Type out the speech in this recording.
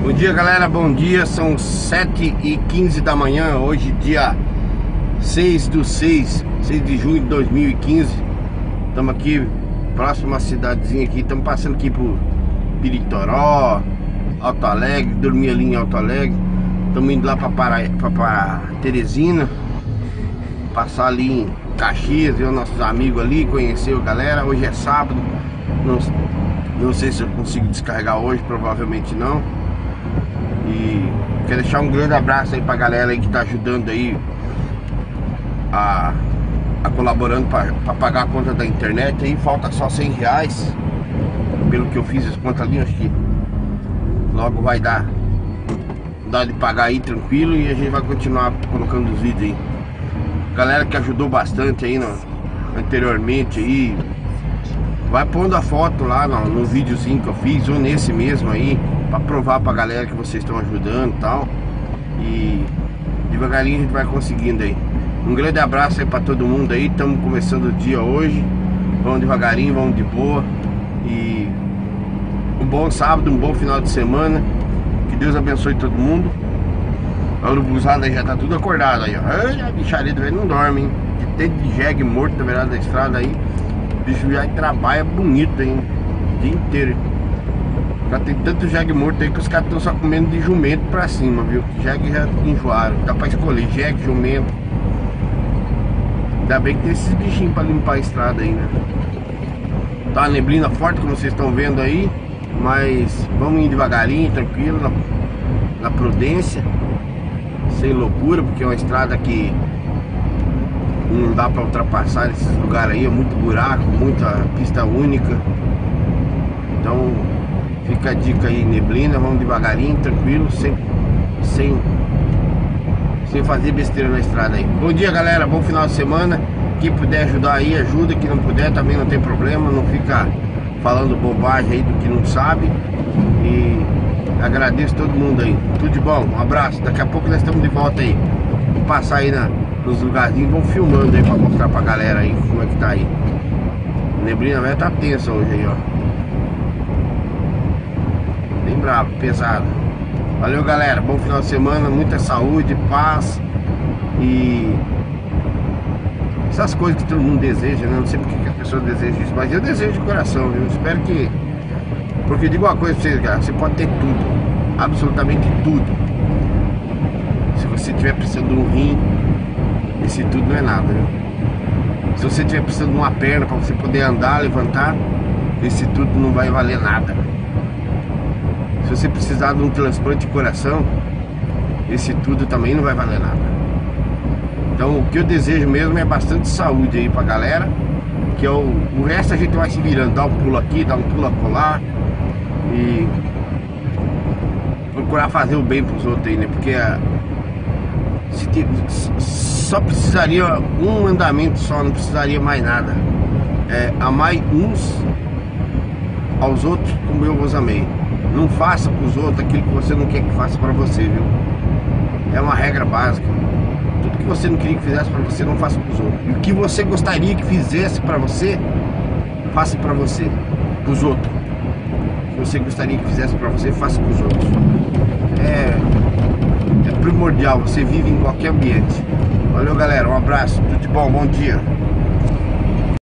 Bom dia, galera, bom dia. São 7h15 da manhã. Hoje dia 6 de junho de 2015. Estamos aqui próximo à cidadezinha aqui. Estamos passando aqui por Piritoró, Alto Alegre. Dormi ali em Alto Alegre. Estamos indo lá para Teresina, passar ali em Caxias, ver os nossos amigos ali, conhecer a galera. Hoje é sábado. Não sei se eu consigo descarregar hoje, provavelmente não. E quero deixar um grande abraço aí pra galera aí que tá ajudando aí a colaborando pra pagar a conta da internet aí. Falta só R$100. Pelo que eu fiz as contas ali, acho que logo vai dar de pagar aí tranquilo. E a gente vai continuar colocando os vídeos aí. Galera que ajudou bastante aí anteriormente aí, vai pondo a foto lá no videozinho que eu fiz, ou nesse mesmo aí, pra provar pra galera que vocês estão ajudando e tal. E devagarinho a gente vai conseguindo aí. Um grande abraço aí pra todo mundo aí. Estamos começando o dia hoje. Vamos devagarinho, vamos de boa. E um bom sábado, um bom final de semana. Que Deus abençoe todo mundo. A urubuzada aí já tá tudo acordado aí, ó. Ai, a bicharia do velho não dorme, hein? Tem de jegue morto na beirada da estrada aí. O bicho já trabalha bonito, hein? O dia inteiro. Já tem tanto jegue morto aí que os caras estão só comendo de jumento pra cima, viu? Jegue já enjoaram. Dá pra escolher jegue, jumento. Ainda bem que tem esses bichinhos pra limpar a estrada aí, né? Tá uma neblina forte, como vocês estão vendo aí. Mas vamos indo devagarinho, tranquilo, na prudência. Sem loucura, porque é uma estrada que não dá pra ultrapassar esses lugares aí. É muito buraco, muita pista única. Então fica a dica aí, neblina, vamos devagarinho, tranquilo, sem fazer besteira na estrada aí. Bom dia, galera, bom final de semana. Quem puder ajudar aí, ajuda. Quem não puder também não tem problema. Não fica falando bobagem aí do que não sabe. E agradeço todo mundo aí. Tudo de bom, um abraço. Daqui a pouco nós estamos de volta aí. Vou passar aí nos lugarzinhos, vamos filmando aí pra mostrar pra galera aí como é que tá aí. A neblina velha tá tensa hoje aí, ó. Bem bravo, pesado. Valeu, galera, bom final de semana. Muita saúde, paz e essas coisas que todo mundo deseja, né? Não sei porque que a pessoa deseja isso, mas eu desejo de coração, viu? Espero que... Porque eu digo uma coisa pra vocês, cara, você pode ter tudo, absolutamente tudo. Se você estiver precisando de um rim, esse tudo não é nada, viu? Se você estiver precisando de uma perna para você poder andar, levantar, esse tudo não vai valer nada. Se você precisar de um transplante de coração, esse tudo também não vai valer nada. Então o que eu desejo mesmo é bastante saúde aí pra galera. Que é o resto a gente vai se virando, dá um pulo aqui, dá um pulo acolá. E procurar fazer o bem pros outros aí, né? Porque só precisaria um mandamento só, não precisaria mais nada. É amai uns aos outros como eu vos amei. Não faça pros outros aquilo que você não quer que faça pra você, viu? É uma regra básica. Tudo que você não queria que fizesse pra você, não faça pros outros. E o que você gostaria que fizesse pra você, faça pra você, pros outros. O que você gostaria que fizesse pra você, faça pros outros. É primordial, você vive em qualquer ambiente. Valeu, galera, um abraço, tudo de bom, bom dia.